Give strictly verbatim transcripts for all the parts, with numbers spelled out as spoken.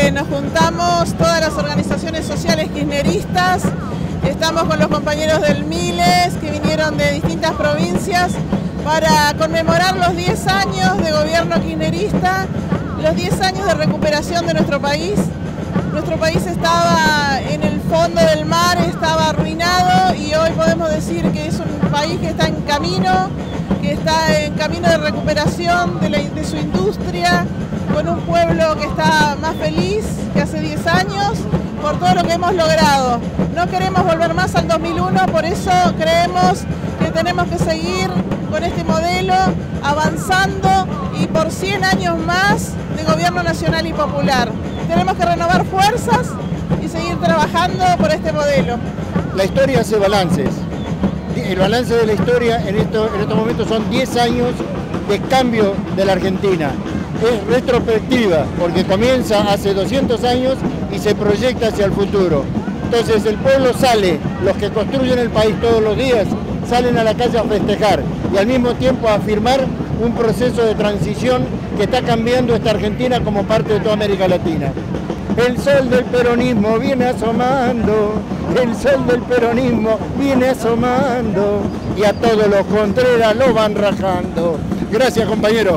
que nos juntamos todas las organizaciones sociales kirchneristas. Estamos con los compañeros del Miles que vinieron de distintas provincias para conmemorar los diez años de gobierno kirchnerista, los diez años de recuperación de nuestro país. Nuestro país estaba en el fondo del mar, estaba arruinado y hoy podemos decir que es un país que está en camino, que está en camino de recuperación de, la, de su industria, con un pueblo que está más feliz que hace diez años por todo lo que hemos logrado. No queremos volver más al dos mil uno, por eso creemos que tenemos que seguir con este modelo, avanzando y por cien años más de gobierno nacional y popular. Tenemos que renovar fuerzas y seguir trabajando por este modelo. La historia hace balances. El balance de la historia en, esto, en estos momentos son diez años de cambio de la Argentina. Es retrospectiva, porque comienza hace doscientos años y se proyecta hacia el futuro. Entonces el pueblo sale, los que construyen el país todos los días, salen a la calle a festejar y al mismo tiempo a afirmar un proceso de transición que está cambiando esta Argentina como parte de toda América Latina. El sol del peronismo viene asomando, el sol del peronismo viene asomando y a todos los Contreras lo van rajando. Gracias, compañero.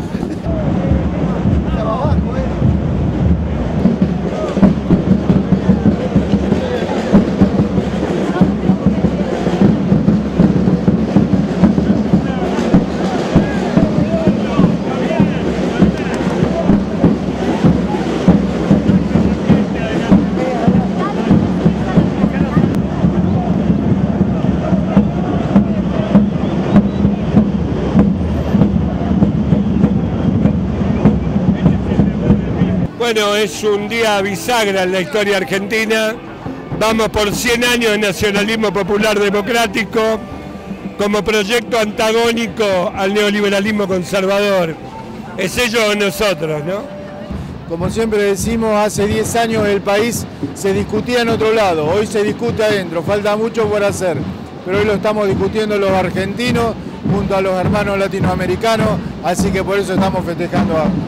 Bueno, es un día bisagra en la historia argentina. Vamos por cien años de nacionalismo popular democrático como proyecto antagónico al neoliberalismo conservador. Es ellos o nosotros, ¿no? Como siempre decimos, hace diez años el país se discutía en otro lado, hoy se discute adentro, falta mucho por hacer, pero hoy lo estamos discutiendo los argentinos junto a los hermanos latinoamericanos, así que por eso estamos festejando a...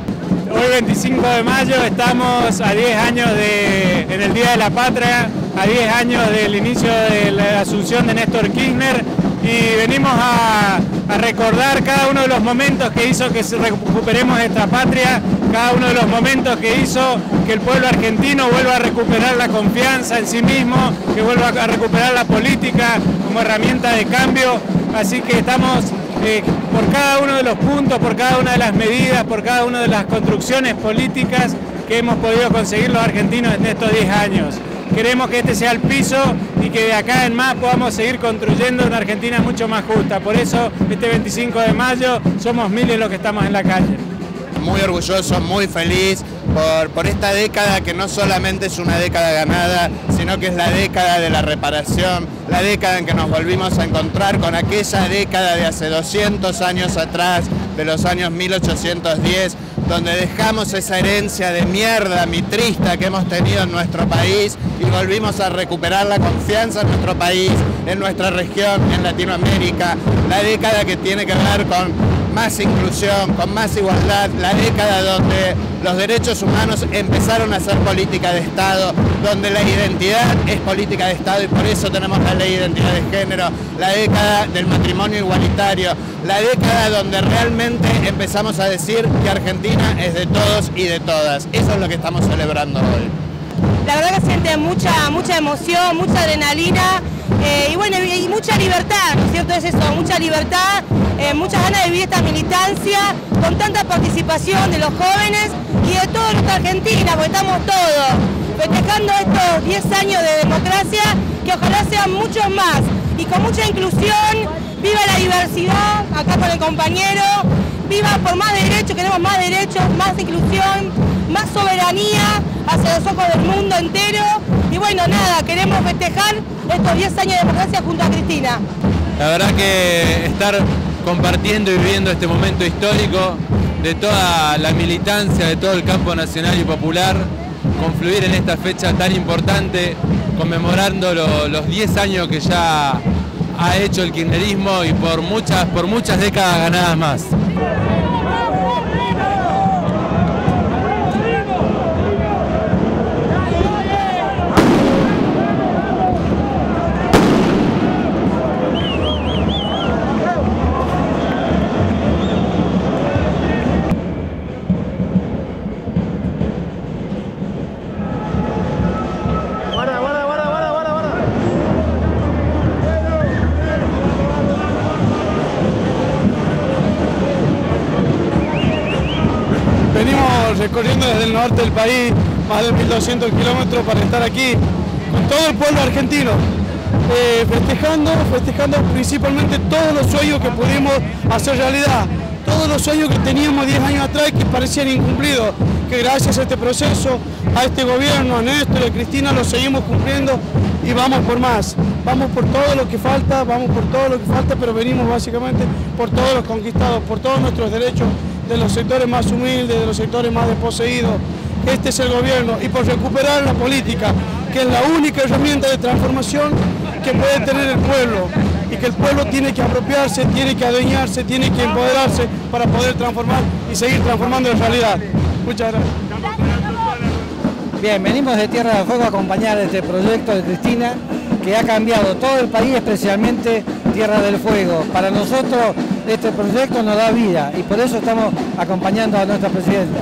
Hoy veinticinco de mayo estamos a diez años de, en el Día de la Patria, a diez años del inicio de la asunción de Néstor Kirchner y venimos a, a recordar cada uno de los momentos que hizo que recuperemos esta patria, cada uno de los momentos que hizo que el pueblo argentino vuelva a recuperar la confianza en sí mismo, que vuelva a recuperar la política como herramienta de cambio, así que estamos... Eh, por cada uno de los puntos, por cada una de las medidas, por cada una de las construcciones políticas que hemos podido conseguir los argentinos en estos diez años. Queremos que este sea el piso y que de acá en más podamos seguir construyendo una Argentina mucho más justa. Por eso este veinticinco de mayo somos miles los que estamos en la calle. Muy orgulloso, muy feliz por, por esta década que no solamente es una década ganada, sino que es la década de la reparación, la década en que nos volvimos a encontrar con aquella década de hace doscientos años atrás, de los años mil ochocientos diez, donde dejamos esa herencia de mierda mitrista que hemos tenido en nuestro país y volvimos a recuperar la confianza en nuestro país, en nuestra región, en Latinoamérica, la década que tiene que ver con más inclusión, con más igualdad, la década donde los derechos humanos empezaron a ser política de Estado, donde la identidad es política de Estado y por eso tenemos la ley de identidad de género, la década del matrimonio igualitario, la década donde realmente empezamos a decir que Argentina es de todos y de todas. Eso es lo que estamos celebrando hoy. La verdad que siente mucha, mucha emoción, mucha adrenalina eh, y bueno, y mucha libertad, ¿no es cierto? Es eso, mucha libertad, eh, muchas ganas de vivir esta militancia con tanta participación de los jóvenes y de toda nuestra Argentina, porque estamos todos festejando estos diez años de democracia que ojalá sean muchos más y con mucha inclusión. Viva la diversidad, acá con el compañero, viva por más derechos, queremos más derechos, más inclusión, más soberanía hacia los ojos del mundo entero y bueno, nada, queremos festejar estos diez años de democracia junto a Cristina. La verdad que estar compartiendo y viviendo este momento histórico de toda la militancia, de todo el campo nacional y popular, confluir en esta fecha tan importante, conmemorando lo, los diez años que ya ha hecho el kirchnerismo y por muchas, por muchas décadas ganadas más. recorriendo desde el norte del país, más de mil doscientos kilómetros para estar aquí, con todo el pueblo argentino, eh, festejando, festejando principalmente todos los sueños que pudimos hacer realidad, todos los sueños que teníamos diez años atrás que parecían incumplidos, que gracias a este proceso, a este gobierno, a Néstor y a Cristina, lo seguimos cumpliendo y vamos por más, vamos por todo lo que falta, vamos por todo lo que falta, pero venimos básicamente por todos los conquistados, por todos nuestros derechos, de los sectores más humildes, de los sectores más desposeídos. Este es el gobierno, y por recuperar la política, que es la única herramienta de transformación que puede tener el pueblo, y que el pueblo tiene que apropiarse, tiene que adueñarse, tiene que empoderarse para poder transformar y seguir transformando en realidad. Muchas gracias. Bien, venimos de Tierra del Fuego a acompañar este proyecto de Cristina, que ha cambiado todo el país, especialmente Tierra del Fuego. Para nosotros este proyecto nos da vida y por eso estamos acompañando a nuestra presidenta.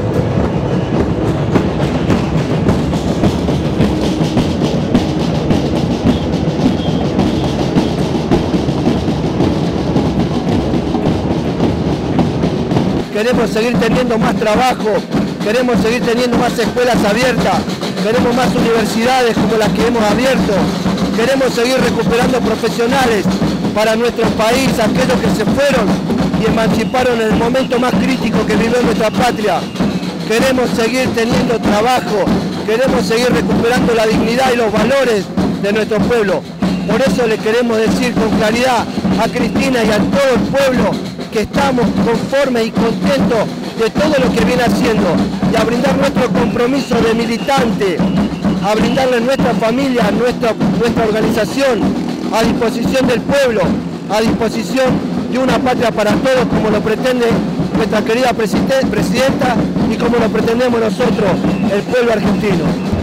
Queremos seguir teniendo más trabajo, queremos seguir teniendo más escuelas abiertas, queremos más universidades como las que hemos abierto, queremos seguir recuperando profesionales para nuestro país, aquellos que se fueron y emanciparon en el momento más crítico que vivió nuestra patria. Queremos seguir teniendo trabajo, queremos seguir recuperando la dignidad y los valores de nuestro pueblo. Por eso le queremos decir con claridad a Cristina y a todo el pueblo que estamos conformes y contentos de todo lo que viene haciendo y a brindar nuestro compromiso de militante, a brindarle nuestra familia, nuestra, nuestra organización a disposición del pueblo, a disposición de una patria para todos como lo pretende nuestra querida presidenta y como lo pretendemos nosotros, el pueblo argentino.